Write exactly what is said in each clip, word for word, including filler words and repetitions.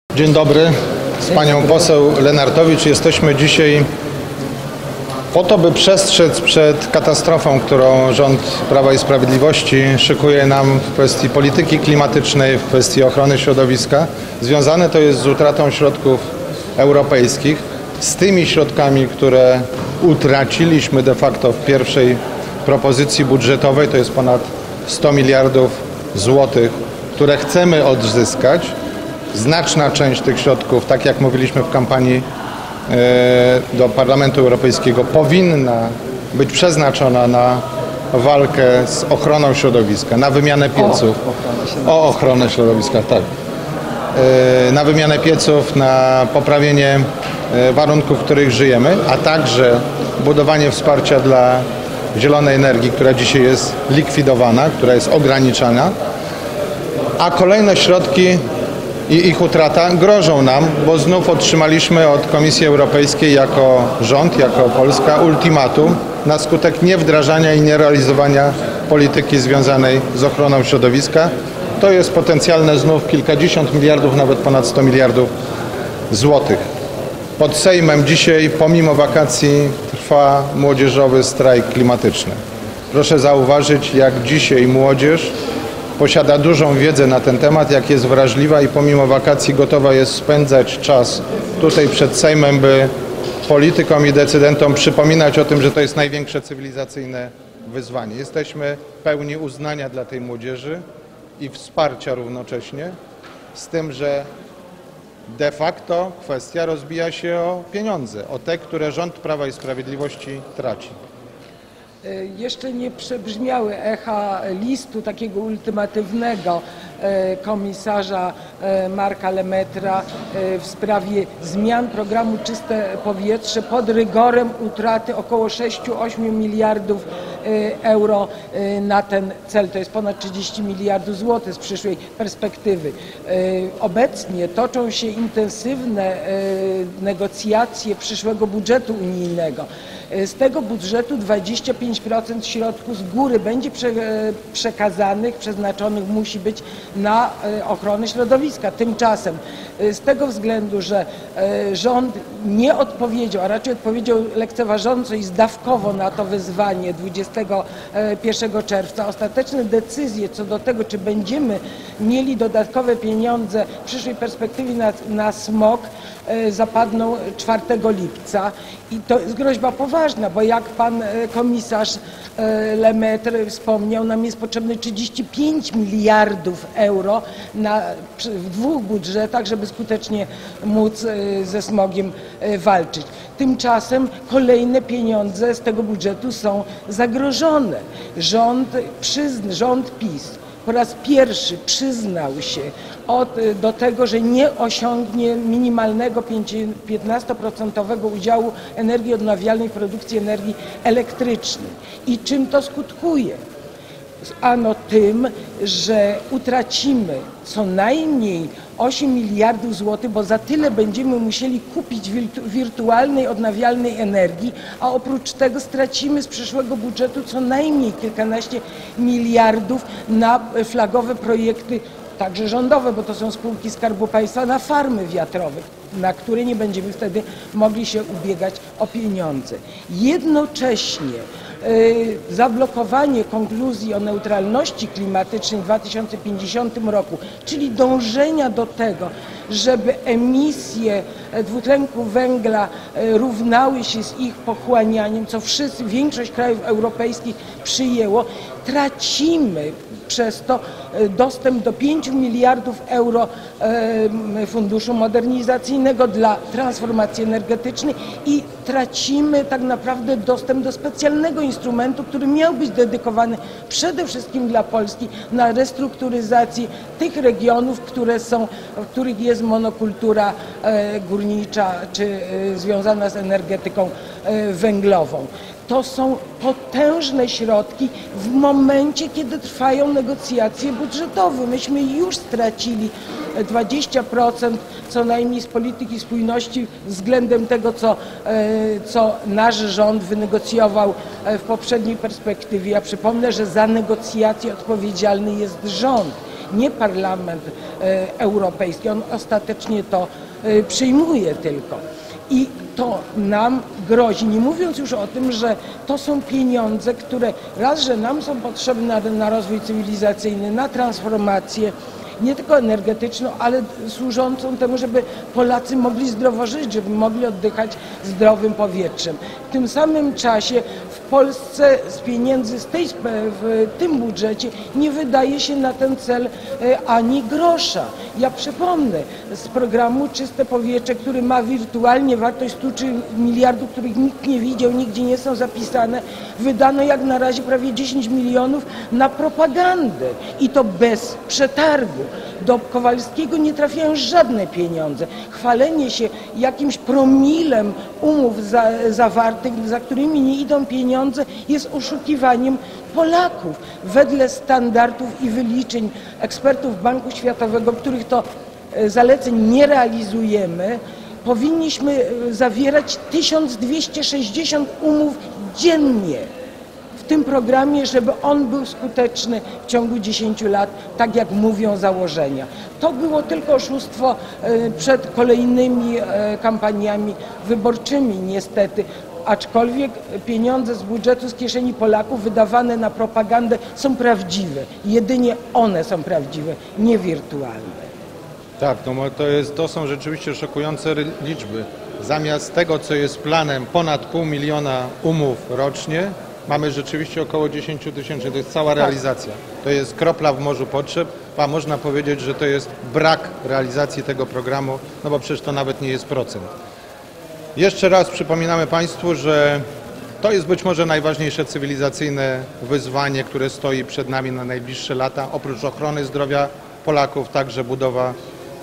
Dzień dobry, z panią poseł Lenartowicz. Jesteśmy dzisiaj po to, by przestrzec przed katastrofą, którą rząd Prawa i Sprawiedliwości szykuje nam w kwestii polityki klimatycznej, w kwestii ochrony środowiska. Związane to jest z utratą środków europejskich, z tymi środkami, które utraciliśmy de facto w pierwszej propozycji budżetowej, to jest ponad sto miliardów złotych, które chcemy odzyskać. Znaczna część tych środków, tak jak mówiliśmy w kampanii do Parlamentu Europejskiego, powinna być przeznaczona na walkę z ochroną środowiska, na wymianę pieców, o ochronę środowiska, tak, na wymianę pieców, na poprawienie warunków, w których żyjemy, a także budowanie wsparcia dla zielonej energii, która dzisiaj jest likwidowana, która jest ograniczana, a kolejne środki i ich utrata grożą nam, bo znów otrzymaliśmy od Komisji Europejskiej jako rząd, jako Polska ultimatum na skutek niewdrażania i nierealizowania polityki związanej z ochroną środowiska. To jest potencjalne znów kilkadziesiąt miliardów, nawet ponad sto miliardów złotych. Pod Sejmem dzisiaj, pomimo wakacji, trwa młodzieżowy strajk klimatyczny. Proszę zauważyć, jak dzisiaj młodzież posiada dużą wiedzę na ten temat, jak jest wrażliwa i pomimo wakacji gotowa jest spędzać czas tutaj przed Sejmem, by politykom i decydentom przypominać o tym, że to jest największe cywilizacyjne wyzwanie. Jesteśmy pełni uznania dla tej młodzieży i wsparcia równocześnie, z tym, że de facto kwestia rozbija się o pieniądze, o te, które rząd Prawa i Sprawiedliwości traci. Jeszcze nie przebrzmiały echa listu takiego ultimatywnego komisarza Marka Lemaître'a w sprawie zmian programu Czyste Powietrze pod rygorem utraty około sześciu do ośmiu miliardów euro na ten cel. To jest ponad trzydzieści miliardów złotych z przyszłej perspektywy. Obecnie toczą się intensywne negocjacje przyszłego budżetu unijnego. Z tego budżetu dwadzieścia pięć procent środków z góry będzie przekazanych, przeznaczonych musi być na ochronę środowiska. Tymczasem z tego względu, że rząd nie odpowiedział, a raczej odpowiedział lekceważąco i zdawkowo na to wyzwanie dwudziestego pierwszego czerwca, ostateczne decyzje co do tego, czy będziemy mieli dodatkowe pieniądze w przyszłej perspektywie na, na smog, zapadną czwartego lipca i to jest groźba poważna, bo jak pan komisarz Lemaître wspomniał, nam jest potrzebne trzydzieści pięć miliardów euro na, w dwóch budżetach, żeby skutecznie móc ze smogiem walczyć. Tymczasem kolejne pieniądze z tego budżetu są zagrożone. Rząd, przyzna, rząd PiS po raz pierwszy przyznał się od, do tego, że nie osiągnie minimalnego piętnastoprocentowego udziału energii odnawialnej w produkcji energii elektrycznej. I czym to skutkuje? Ano tym, że utracimy co najmniej osiem miliardów złotych, bo za tyle będziemy musieli kupić wirtu wirtualnej odnawialnej energii, a oprócz tego stracimy z przyszłego budżetu co najmniej kilkanaście miliardów na flagowe projekty, także rządowe, bo to są spółki Skarbu Państwa, na farmy wiatrowe, na które nie będziemy wtedy mogli się ubiegać o pieniądze. Jednocześnie Yy, zablokowanie konkluzji o neutralności klimatycznej w dwa tysiące pięćdziesiątym roku, czyli dążenia do tego, żeby emisje dwutlenku węgla równały się z ich pochłanianiem, co wszyscy, większość krajów europejskich przyjęło, tracimy przez to dostęp do pięciu miliardów euro funduszu modernizacyjnego dla transformacji energetycznej i tracimy tak naprawdę dostęp do specjalnego instrumentu, który miał być dedykowany przede wszystkim dla Polski na restrukturyzację tych regionów, które są, w których jest monokultura górnicza czy związana z energetyką węglową. To są potężne środki w momencie, kiedy trwają negocjacje budżetowe. Myśmy już stracili dwadzieścia procent co najmniej z polityki spójności względem tego, co, co nasz rząd wynegocjował w poprzedniej perspektywie. Ja przypomnę, że za negocjacje odpowiedzialny jest rząd. nie Parlament Europejski. On ostatecznie to przyjmuje tylko. I to nam grozi, nie mówiąc już o tym, że to są pieniądze, które raz, że nam są potrzebne na, na rozwój cywilizacyjny, na transformację, nie tylko energetyczną, ale służącą temu, żeby Polacy mogli zdrowo żyć, żeby mogli oddychać zdrowym powietrzem. W tym samym czasie w Polsce z pieniędzy z tej, w tym budżecie nie wydaje się na ten cel ani grosza. Ja przypomnę, z programu Czyste Powietrze, który ma wirtualnie wartość stu miliardów, których nikt nie widział, nigdzie nie są zapisane, wydano jak na razie prawie dziesięć milionów na propagandę i to bez przetargu. Do Kowalskiego nie trafiają żadne pieniądze. Chwalenie się jakimś promilem umów za, zawartych, za którymi nie idą pieniądze, jest oszukiwaniem Polaków. Wedle standardów i wyliczeń ekspertów Banku Światowego, których to zaleceń nie realizujemy, powinniśmy zawierać tysiąc dwieście sześćdziesiąt umów dziennie w tym programie, żeby on był skuteczny w ciągu dziesięciu lat, tak jak mówią założenia. To było tylko oszustwo przed kolejnymi kampaniami wyborczymi niestety, aczkolwiek pieniądze z budżetu, z kieszeni Polaków wydawane na propagandę są prawdziwe. Jedynie one są prawdziwe, nie wirtualne. Tak, no to, jest, to są rzeczywiście szokujące liczby. Zamiast tego, co jest planem, ponad pół miliona umów rocznie, mamy rzeczywiście około dziesięć tysięcy. To jest cała realizacja. To jest kropla w morzu potrzeb, a można powiedzieć, że to jest brak realizacji tego programu, no bo przecież to nawet nie jest procent. Jeszcze raz przypominamy Państwu, że to jest być może najważniejsze cywilizacyjne wyzwanie, które stoi przed nami na najbliższe lata. Oprócz ochrony zdrowia Polaków, także budowa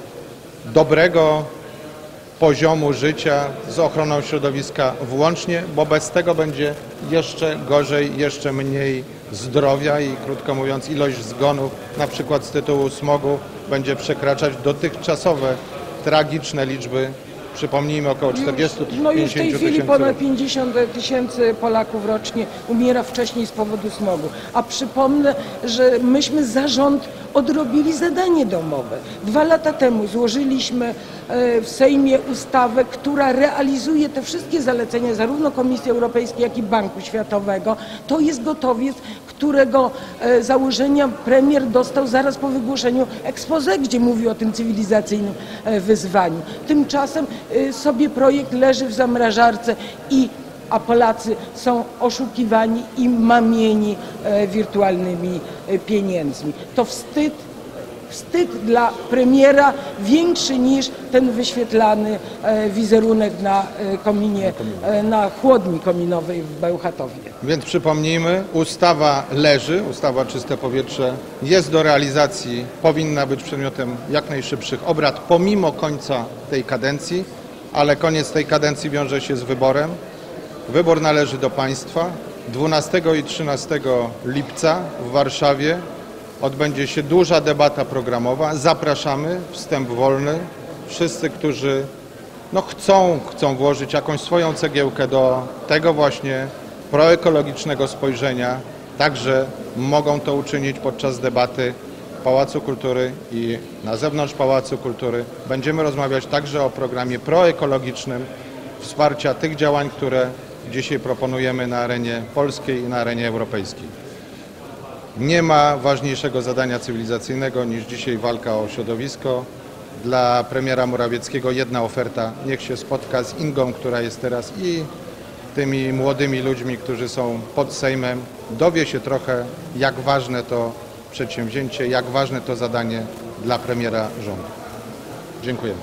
dobrego poziomu życia z ochroną środowiska włącznie, bo bez tego będzie jeszcze gorzej, jeszcze mniej zdrowia i krótko mówiąc ilość zgonów na przykład z tytułu smogu będzie przekraczać dotychczasowe tragiczne liczby. Przypomnijmy, około czterdziestu do No już w tej pięćdziesięciu chwili tysięcy. ponad pięćdziesiąt tysięcy Polaków rocznie umiera wcześniej z powodu smogu. A przypomnę, że myśmy za rząd odrobili zadanie domowe. Dwa lata temu złożyliśmy w Sejmie ustawę, która realizuje te wszystkie zalecenia zarówno Komisji Europejskiej, jak i Banku Światowego. To jest gotowiec, którego założenia premier dostał zaraz po wygłoszeniu exposé, gdzie mówi o tym cywilizacyjnym wyzwaniu. Tymczasem sobie projekt leży w zamrażarce i a Polacy są oszukiwani i mamieni wirtualnymi pieniędzmi. To wstyd, wstyd dla premiera większy niż ten wyświetlany wizerunek na kominie, na chłodni kominowej w Bełchatowie. Więc przypomnijmy, ustawa leży, ustawa Czyste Powietrze jest do realizacji, powinna być przedmiotem jak najszybszych obrad pomimo końca tej kadencji, ale koniec tej kadencji wiąże się z wyborem. Wybór należy do państwa. dwunastego i trzynastego lipca w Warszawie odbędzie się duża debata programowa. Zapraszamy, wstęp wolny. Wszyscy, którzy no chcą, chcą włożyć jakąś swoją cegiełkę do tego właśnie proekologicznego spojrzenia, także mogą to uczynić podczas debaty w Pałacu Kultury i na zewnątrz Pałacu Kultury. Będziemy rozmawiać także o programie proekologicznym wsparcia tych działań, które dzisiaj proponujemy na arenie polskiej i na arenie europejskiej. Nie ma ważniejszego zadania cywilizacyjnego niż dzisiaj walka o środowisko. Dla premiera Morawieckiego jedna oferta, niech się spotka z Ingą, która jest teraz i tymi młodymi ludźmi, którzy są pod Sejmem, dowie się trochę, jak ważne to przedsięwzięcie, jak ważne to zadanie dla premiera rządu. Dziękujemy.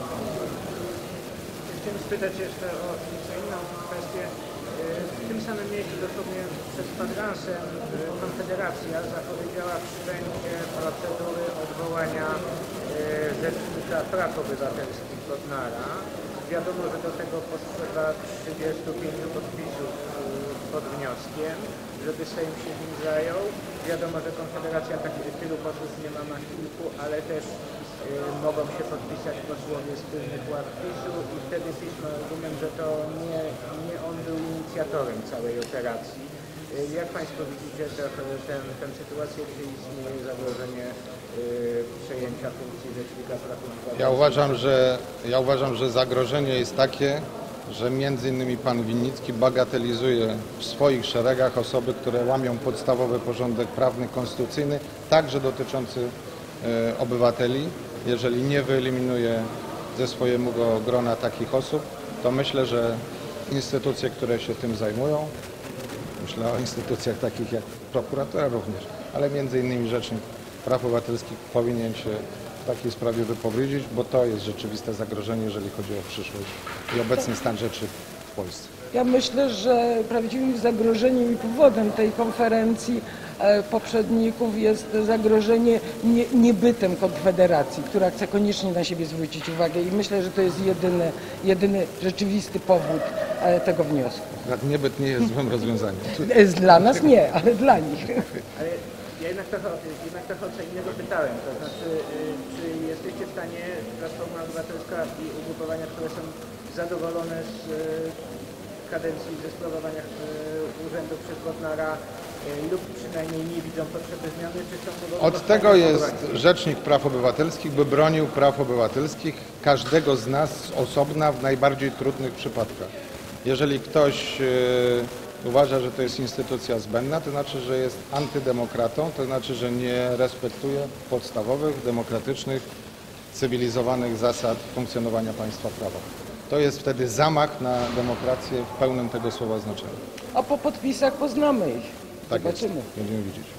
Chciałem spytać jeszcze o nieco inną kwestię. W tym samym miejscu, dosłownie przez kwadransę, Konfederacja zapowiedziała wszczęcie procedury odwołania Rzecznika Praw Obywatelskich Bodnara. Wiadomo, że do tego potrzeba trzydziestu pięciu podpisów pod wnioskiem, żeby Sejm się nim zajął. Wiadomo, że Konfederacja takich tylu posłów nie ma na kilku, ale też y, mogą się podpisać posłowie z tylnych ław PiSu i wtedy PiS ma argument, że to nie, nie on był inicjatorem całej operacji. Y, Jak Państwo widzicie tę ten, ten sytuację, gdzie istnieje zagrożenie y, przejęcia funkcji Rzecznika Praw Obywatelskich? Ja uważam, że, ja uważam, że zagrożenie jest takie, że między innymi pan Winnicki bagatelizuje w swoich szeregach osoby, które łamią podstawowy porządek prawny, konstytucyjny, także dotyczący e, obywateli. Jeżeli nie wyeliminuje ze swojego grona takich osób, to myślę, że instytucje, które się tym zajmują, myślę o instytucjach takich jak prokuratura również, ale między innymi Rzecznik Praw Obywatelskich powinien się w takiej sprawie wypowiedzieć, bo to jest rzeczywiste zagrożenie, jeżeli chodzi o przyszłość i obecny stan rzeczy w Polsce. Ja myślę, że prawdziwym zagrożeniem i powodem tej konferencji e, poprzedników jest zagrożenie nie, niebytem Konfederacji, która chce koniecznie na siebie zwrócić uwagę i myślę, że to jest jedyny, jedyny rzeczywisty powód e, tego wniosku. Akurat niebyt nie jest złym rozwiązaniem. E, Dla nas nie, ale dla nich. Ale ja jednak trochę, jednak trochę o co innego pytałem, to znaczy, y, czy jesteście w stanie, Platforma Obywatelska i ugrupowania, które są zadowolone z y, kadencji, ze sprawowania y, urzędu przez Bodnara y, lub przynajmniej nie widzą potrzeby zmiany, czy są gotowi Od do tego jest zachowania? Rzecznik Praw Obywatelskich, by bronił praw obywatelskich każdego z nas z osobna w najbardziej trudnych przypadkach. Jeżeli ktoś e, uważa, że to jest instytucja zbędna, to znaczy, że jest antydemokratą, to znaczy, że nie respektuje podstawowych, demokratycznych, cywilizowanych zasad funkcjonowania państwa prawa. To jest wtedy zamach na demokrację w pełnym tego słowa znaczeniu. A po podpisach poznamy ich. Tak jest. Zobaczymy. Będziemy widzieć.